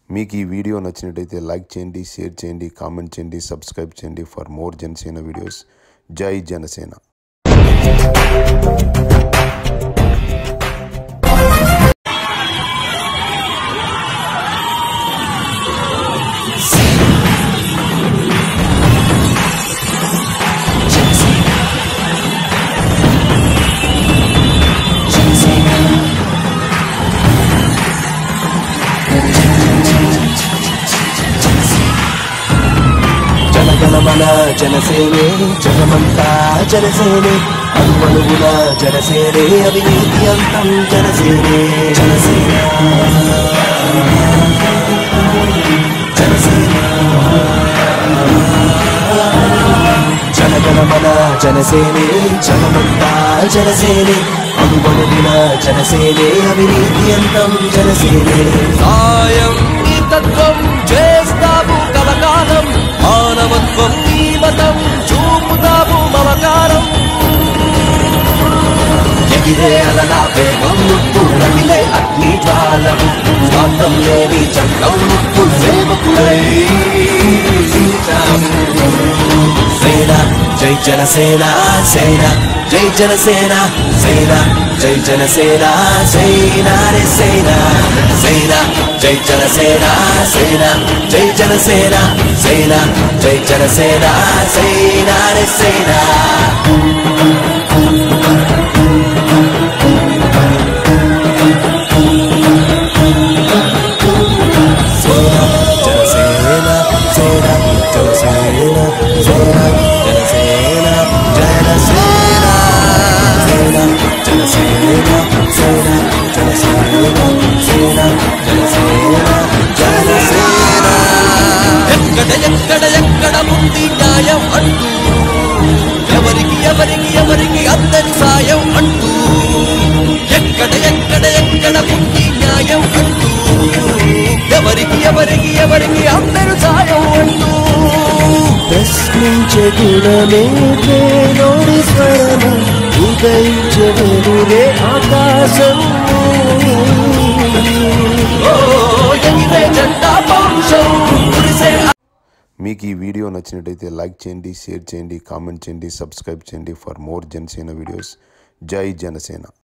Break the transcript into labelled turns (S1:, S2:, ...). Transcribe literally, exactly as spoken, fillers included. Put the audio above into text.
S1: మీకు ఈ వీడియో నచ్చినట్లయితే లైక్ చేయండి, షేర్ చేయండి, కామెంట్ చేయండి, సబ్స్క్రైబ్ చేయండి ఫర్ మోర్ జనసేన వీడియోస్. జై జనసేన.
S2: జనగణమన జనసేనే జనమంతా జనసేనే అనుమనుగుణ జనసేనే అవినీతి అంతం జనసేనే జనసేన జనసేన జనగణమన జనసేనే జనమంతా జనసేనే అనుమనుగుణ జనసేనే అవినీతి అంతం జనసేనే సాయం ఈ తత్వం చేస్తాము కలకాలం మానవత్వం ఈ మతం చూపుతాము మమకారం ఎగిరే అలలా వేగం ముప్పు రగిలే అగ్ని జ్వాలము స్వార్థం లేని చట్టం ముప్పు సేవకులై సేన జై జనసేన సేన జై జనసేన సేన జై జనసేన సేన రే సేన సేన జై జనసేన సేన జై జనసేన సేన జై జనసేన సేన రే సేన ఎక్కడ ఎక్కడ ఎక్కడ ఉంది న్యాయం అంటూ ఎవరికి ఎవరికి ఎవరికి అందరి సాయం అంటూ ఎక్కడ ఎక్కడ ఎక్కడ ఉంది న్యాయం అంటూ ఎవరికి ఎవరికి ఎవరికి అందరి సాయం అంటూ ప్రశ్నించే గుణమే ప్రేలోని స్వరము ఉదయించే వెలుగే ఆకాశం
S1: మీకు ఈ వీడియో నచ్చినట్లయితే లైక్ చేయండి, షేర్ చేయండి, కామెంట్ చేయండి, సబ్స్క్రైబ్ చేయండి ఫర్ మోర్ జనసేన వీడియోస్. జై జనసేన.